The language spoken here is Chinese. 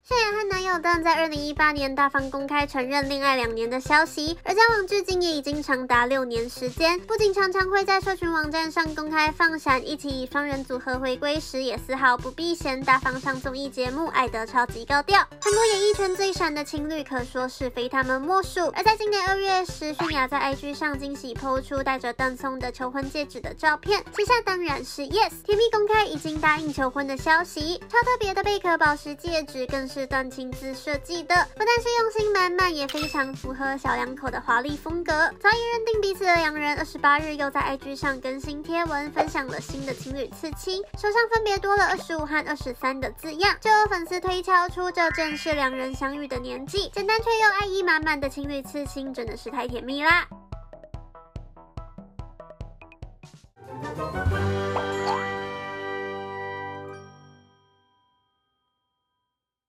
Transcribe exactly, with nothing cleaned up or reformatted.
饰演和男友邓在二零一八年大方公开承认恋爱两年的消息，而交往至今也已经长达六年时间。不仅常常会在社群网站上公开放闪，一起以双人组合回归时也丝毫不避嫌，大方上综艺节目，爱得超级高调。韩国演艺圈最闪的情侣可说是非他们莫属。而在今年二月时，泫雅在 I G 上惊喜 po 出带着邓聪的求婚戒指的照片，旗下当然是 Yes， 甜蜜公开已经答应求婚的消息。超特别的贝壳宝石戒指更是段亲自设计的，不但是用心满满，也非常符合小两口的华丽风格。早已认定彼此的两人，二十八日又在 I G 上更新贴文，分享了新的情侣刺青，手上分别多了二十五和二十三的字样，就有粉丝推敲出这正是两人相遇的年纪。简单却又爱意满满的情侣刺青，真的是太甜蜜啦！